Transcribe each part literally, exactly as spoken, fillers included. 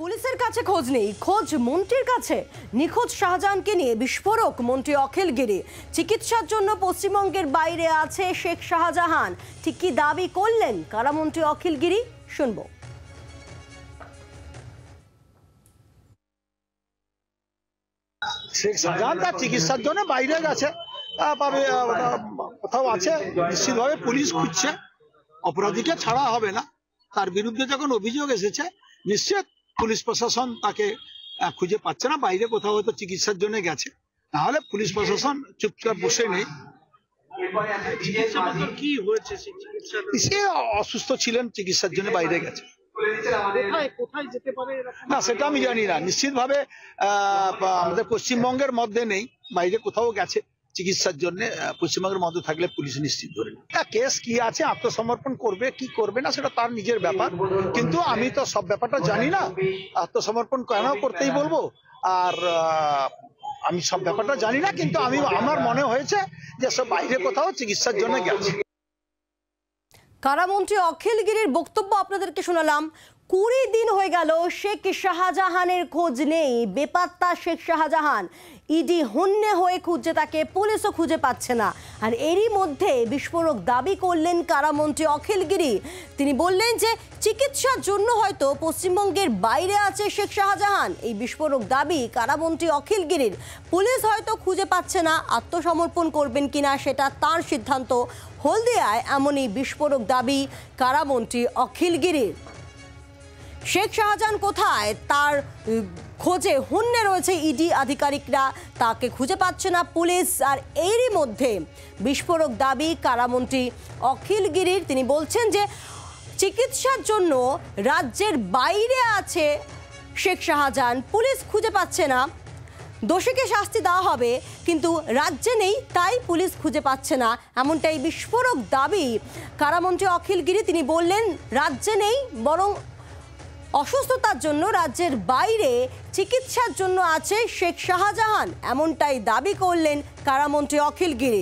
পুলিশের কাছে খোঁজ নেই, খোঁজ মন্ত্রীর কাছে। নিখোঁজ শাহজাহানকে নিয়ে বিস্ফোরক মন্ত্রী অখিল গিরি। চিকিৎসার জন্য পশ্চিমবঙ্গের বাইরে আছে শেখ শাহজাহান, ঠিক কি দাবি করলেন কারামন্ত্রী অখিল গিরি, শুনবো। শেখ শাহজাহান তার চিকিৎসার জন্য বাইরে গেছে, কোথাও আছে, নিশ্চিতভাবে পুলিশ খুঁজছে। অপরাধীকে ছাড়া হবে না, তার বিরুদ্ধে যখন অভিযোগ এসেছে নিশ্চিত পুলিশ প্রশাসন তাকে খুঁজে পাচ্ছে না, বাইরে কোথাও হয়তো চিকিৎসার জন্য গেছে, নাহলে পুলিশ প্রশাসন চুপচাপ বসে নেই। সে অসুস্থ ছিলেন, চিকিৎসার জন্য বাইরে গেছে। না সেটা আমি জানি না, নিশ্চিতভাবে আমাদের পশ্চিমবঙ্গের মধ্যে নেই, বাইরে কোথাও গেছে চিকিৎসার জন্য। পশ্চিমবঙ্গের মধ্যে থাকলে পুলিশ নিশ্চিত ধরে নেয়। কেস কি আছে, আত্মসমর্পণ করবে কি করবে না সেটা তার নিজের ব্যাপার, কিন্তু আমি তো সব ব্যাপারটা জানি না। আত্মসমর্পণ কেন করতেই বলবো, আর আমি সব ব্যাপারটা জানি না, কিন্তু আমি আমার মনে হয়েছে যে সব বাইরে কোথাও চিকিৎসার জন্য গেছে। কারামন্ত্রী অখিল গিরির বক্তব্য আপনাদেরকে শোনালাম। কুড়ি দিন হয়ে গেল শেখ শাহজাহানের খোঁজ নেই, বেপাত্তা শেখ শাহজাহান। ইডি হন্যে হয়ে খুঁজছে তাকে, পুলিশও খুঁজে পাচ্ছে না। আর এরই মধ্যে বিস্ফোরক দাবি করলেন কারামন্ত্রী অখিল গিরি। তিনি বললেন যে চিকিৎসার জন্য হয়তো পশ্চিমবঙ্গের বাইরে আছে শেখ শাহজাহান। এই বিস্ফোরক দাবি কারামন্ত্রী অখিল গিরির। পুলিশ হয়তো খুঁজে পাচ্ছে না, আত্মসমর্পণ করবেন কিনা সেটা তার সিদ্ধান্ত। হলদিয়ায় এমনই বিস্ফোরক দাবি কারামন্ত্রী অখিল গিরির। শেখ শাহজাহান কোথায় তার খোঁজে হন্যে রয়েছে ইডি আধিকারিকরা, তাকে খুঁজে পাচ্ছে না পুলিশ। আর এরই মধ্যে বিস্ফোরক দাবি কারামন্ত্রী অখিল গিরির। তিনি বলছেন যে চিকিৎসার জন্য রাজ্যের বাইরে আছে শেখ শাহজাহান, পুলিশ খুঁজে পাচ্ছে না। দোষীকে শাস্তি দেওয়া হবে, কিন্তু রাজ্যে নেই, তাই পুলিশ খুঁজে পাচ্ছে না, এমনটাই বিস্ফোরক দাবি কারামন্ত্রী অখিল গিরি। তিনি বললেন রাজ্যে নেই, বরং অসুস্থতার জন্য রাজ্যের বাইরে চিকিৎসার জন্য আছে শেখ শাহজাহান, এমনটাই দাবি করলেন কারামন্ত্রী অখিল গিরি।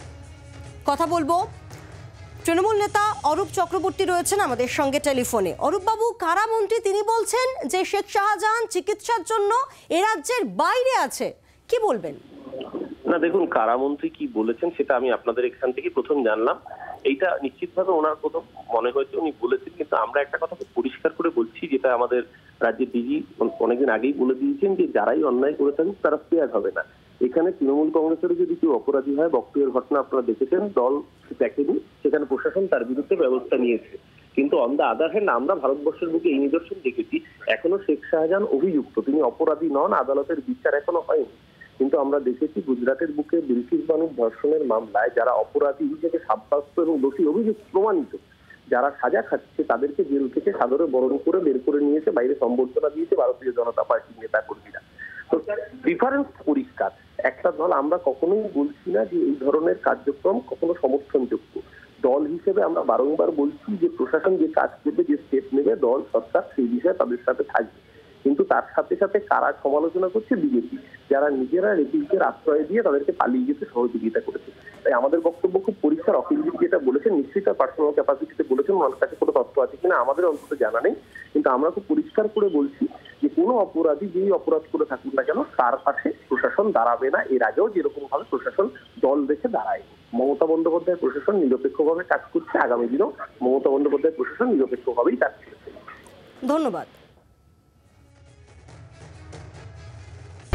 কথা বলবো, তৃণমূল নেতা অরূপ চক্রবর্তী রয়েছেন আমাদের সঙ্গে টেলিফোনে। অরূপবাবু, কারামন্ত্রী তিনি বলছেন যে শেখ শাহজাহান চিকিৎসার জন্য এ রাজ্যের বাইরে আছে, কি বলবেন? না দেখুন, কারামন্ত্রী কি বলেছেন সেটা আমি আপনাদের এখান থেকে প্রথম জানলাম। এইটা নিশ্চিতভাবে ওনার প্রথম মনে হয়েছে উনি বলেছেন, কিন্তু আমরা একটা কথা পরিষ্কার করে বলছি, যেটা আমাদের রাজ্যের ডিজি অনেকদিন আগেই বলে দিয়েছেন যে যারাই অন্যায় করে থাকেন তারা স্পেয়ার হবে না। এখানে তৃণমূল কংগ্রেসের যদি কেউ অপরাধী হয়, বক্তব্যের ঘটনা আপনারা দেখেছেন, দল দেখেনি, সেখানে প্রশাসন তার বিরুদ্ধে ব্যবস্থা নিয়েছে। কিন্তু অন দ্য আদার হ্যান্ড আমরা ভারতবর্ষের বুকে এই নিদর্শন দেখেছি, এখনো শেখ শাহজাহান অভিযুক্ত, তিনি অপরাধী নন, আদালতের বিচার এখনো হয়নি। কিন্তু আমরা দেখেছি গুজরাটের বুকে বিলকিস বানুর ধর্ষণের মামলায় যারা অপরাধী হিসেবে সাব্যস্ত এবং দোষী অভিযুক্ত প্রমাণিত, যারা সাজা খাচ্ছে তাদেরকে জেল থেকে সাদরে বরণ করে বের করে নিয়েছে, বাইরে সম্বর্ধনা দিয়েছে ভারতীয় জনতা পার্টির নেতা কর্মীরা। তো ডিফারেন্স পরিষ্কার। একটা দল, আমরা কখনোই বলছি না যে এই ধরনের কার্যক্রম কখনো সমর্থনযোগ্য। দল হিসেবে আমরা বারংবার বলছি যে প্রশাসন যে কাজ করবে, যে স্টেপ নেবে, দল সরকার সেই বিষয়ে তাদের সাথে থাকবে। কিন্তু তার সাথে সাথে কারা সমালোচনা করছে? বিজেপি, যারা নিজেরা রেপিস্টদের আশ্রয় দিয়ে তাদেরকে পালিয়ে যেতে সহযোগিতা করেছে। তাই আমাদের বক্তব্য খুব পরিষ্কার। অখিল গিরি যেটা বলেছেন নিশ্চয়ই তার পার্সোনাল ক্যাপাসিটিতে বলেছেন, ওনার কাছে কোনো তথ্য আছে কিনা আমাদের অন্তত জানা নেই, কিন্তু আমরা খুব পরিষ্কার করে বলছি যে কোনো অপরাধী যেই অপরাধ করে থাকুক না কেন তার পাশে প্রশাসন দাঁড়াবে না। এর আগেও যেরকম ভাবে প্রশাসন দল দেখে দাঁড়ায়। মমতা বন্দ্যোপাধ্যায় প্রশাসন নিরপেক্ষভাবে কাজ করছে, আগামী দিনেও মমতা বন্দ্যোপাধ্যায় প্রশাসন নিরপেক্ষভাবেই কাজ করছে। ধন্যবাদ।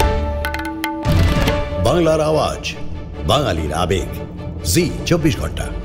বাংলার আওয়াজ, বাঙালির আবেগ, জি চব্বিশ ঘন্টা।